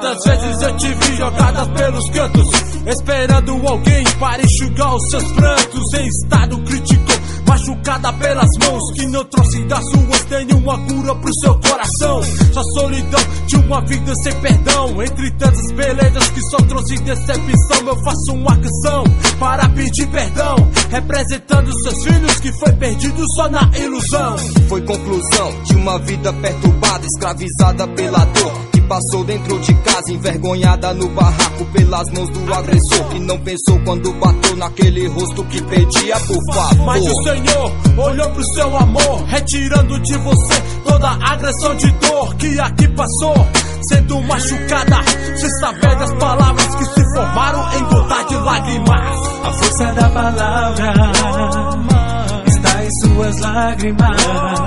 Quantas vezes eu te vi jogada pelos cantos, esperando alguém para enxugar os seus prantos. Em estado crítico, machucada pelas mãos, que não trouxe das ruas nenhuma cura pro seu coração. Só solidão de uma vida sem perdão, entre tantas belezas que só trouxe decepção. Eu faço uma canção para pedir perdão, representando seus filhos que foi perdido só na ilusão. Foi conclusão de uma vida perturbada, escravizada pela dor, que passou dentro de casa, envergonhada no barraco pelas mãos do agressor, que não pensou quando bateu naquele rosto que pedia por favor. Mas o Senhor olhou pro seu amor, retirando de você toda a agressão de dor que aqui passou, sendo machucada, sem saber das palavras que se formaram em gotas de lágrimas. A força da palavra está em suas lágrimas.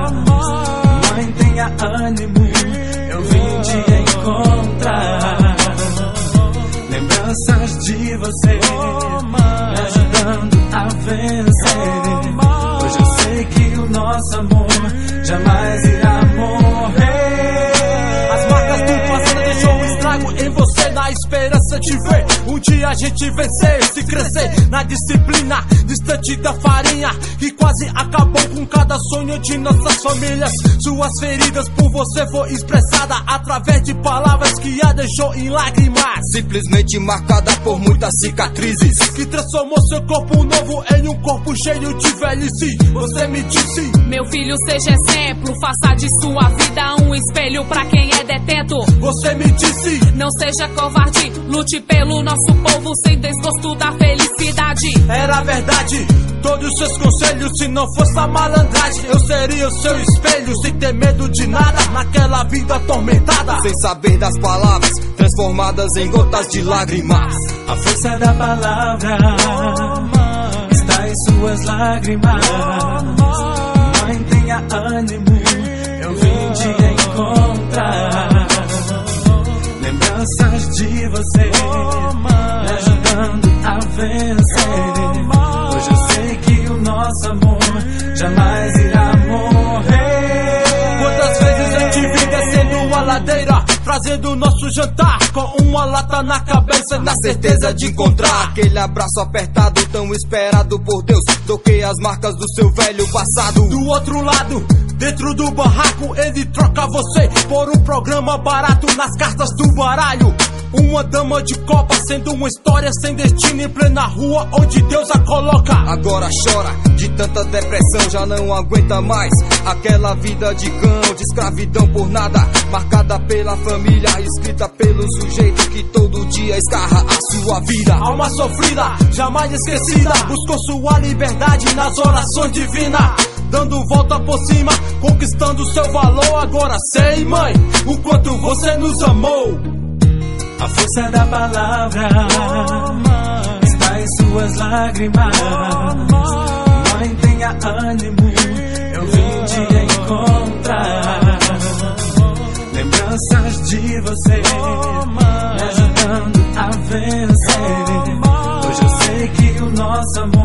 Mãe, tenha ânimo, eu vim te encontrar. Lembranças de você me ajudando a vencer. Hoje eu sei que o nosso amor jamais irá morrer. As marcas do passado deixou um estrago em você, na esperança de ver um dia a gente vencer, se crescer na disciplina, distante da farinha, que quase acabou com cada sonho de nossas famílias. Suas feridas por você foi expressada através de palavras que a deixou em lágrimas, simplesmente marcada por muitas cicatrizes, que transformou seu corpo novo em um corpo cheio de velhice. Você me disse: meu filho, seja exemplo, faça de sua vida um espelho pra quem é detento. Você me disse: não seja covarde, lute pelo nosso povo sem desgosto da felicidade. Era verdade, todos os seus conselhos, se não fosse a malandragem, eu seria o seu espelho, sem ter medo de nada, naquela vida atormentada, sem saber das palavras, transformadas em gotas de lágrimas. A força da palavra está em suas lágrimas. Mãe, tenha ânimo, eu vim te encontrar. Lembranças de você me ajudando a vencer. Hoje eu sei que o nosso amor jamais irá morrer. Quantas vezes eu te vi descendo uma ladeira, trazendo nosso jantar com uma lata na cabeça, na certeza de encontrar aquele abraço apertado tão esperado por Deus. Toquei as marcas do seu velho passado. Do outro lado, dentro do barraco, ele troca você por um programa barato nas cartas do baralho. Uma dama de copa, sendo uma história sem destino em plena rua onde Deus a coloca. Agora chora de tanta depressão, já não aguenta mais aquela vida de cão, de escravidão por nada, marcada pela família, escrita pelo sujeito que todo dia escarra a sua vida. Alma sofrida, jamais esquecida, buscou sua liberdade nas orações divinas, dando volta por cima, conquistando seu valor. Agora sei, mãe, o quanto você nos amou. A força da palavra está em suas lágrimas. Mãe, tenha ânimo, eu vim te encontrar. Lembranças de você me ajudando a vencer. Hoje eu sei que o nosso amor